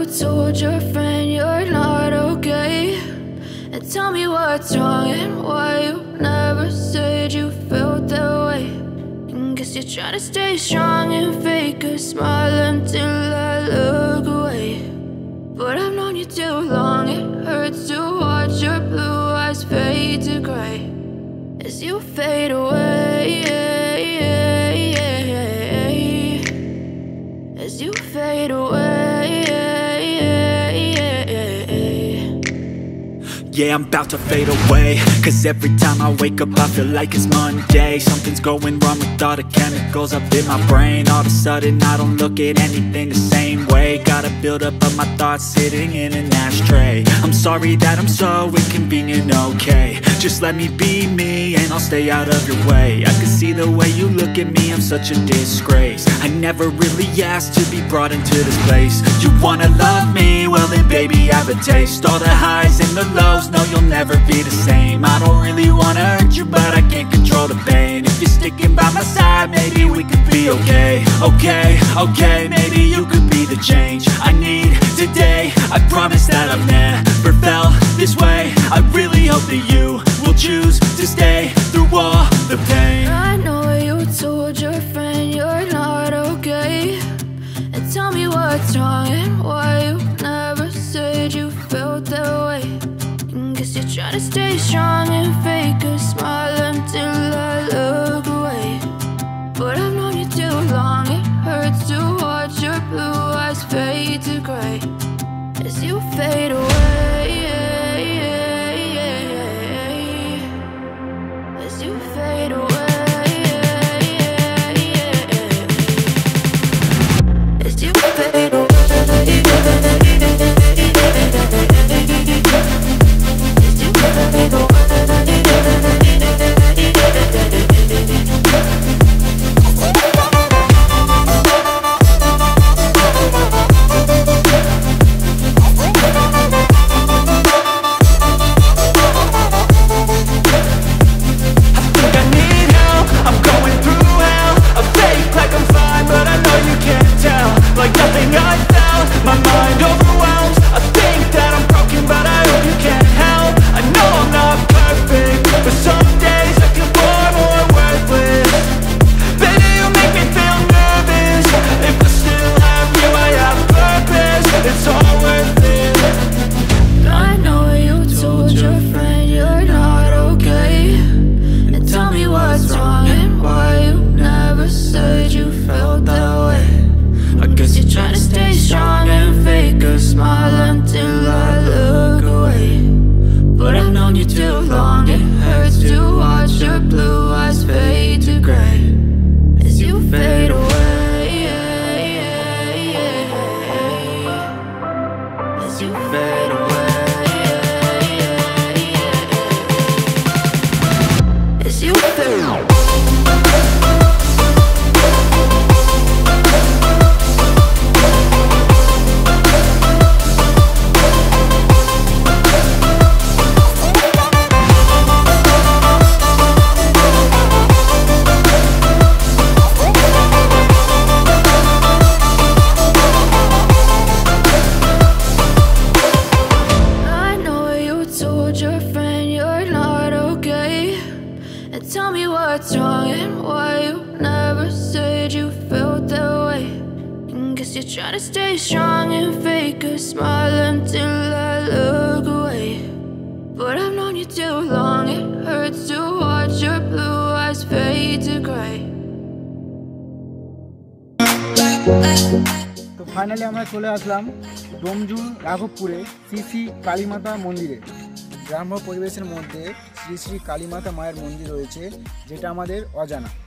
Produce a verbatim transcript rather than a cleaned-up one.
told your friend you're not okay, and tell me what's wrong and why you never said you felt that way. And guess you're trying to stay strong and fake a smile until I look away. But I've known you too long, it hurts to watch your blue eyes fade to gray as you fade away, as you fade away. Yeah, I'm about to fade away, cause every time I wake up I feel like it's Monday. Something's going wrong with all the chemicals up in my brain. All of a sudden I don't look at anything the same way. Gotta build up of my thoughts sitting in an ashtray. I'm sorry that I'm so inconvenient, okay. Just let me be me and I'll stay out of your way. I can see the way you look at me, I'm such a disgrace. I never really asked to be brought into this place. You wanna love me? Well then baby have a taste. All the highs and the lows, no, you'll never be the same. I don't really wanna hurt you, but I can't control the pain. If you're sticking by my side, maybe we could be okay. Okay, okay, maybe you could be the change I need today. I promise that I've never felt this way. I really hope that you will choose to stay through all the pain. I know you told your friend you're not okay, and tell me what's wrong and why you never said you felt that way. Guess you're trying to stay strong and fake a smile until I look away. But I've known you too long, it hurts to watch your blue eyes fade to gray as you fade away, as you fade away, as you fade away. Try to stay strong and fake a smile until I look away. But I've known you too long, it hurts to watch your blue eyes fade to gray. তো finally আমরা চলে আসলাম ডোমজুর রাঘবপুরে শ্রী শ্রী কালীমাতা মন্দিরে। গ্রাম্য পরিবেশের মধ্যে শ্রী শ্রী কালীমাতা মায়ের মন্দির রয়েছে, যেটা আমাদের অজানা।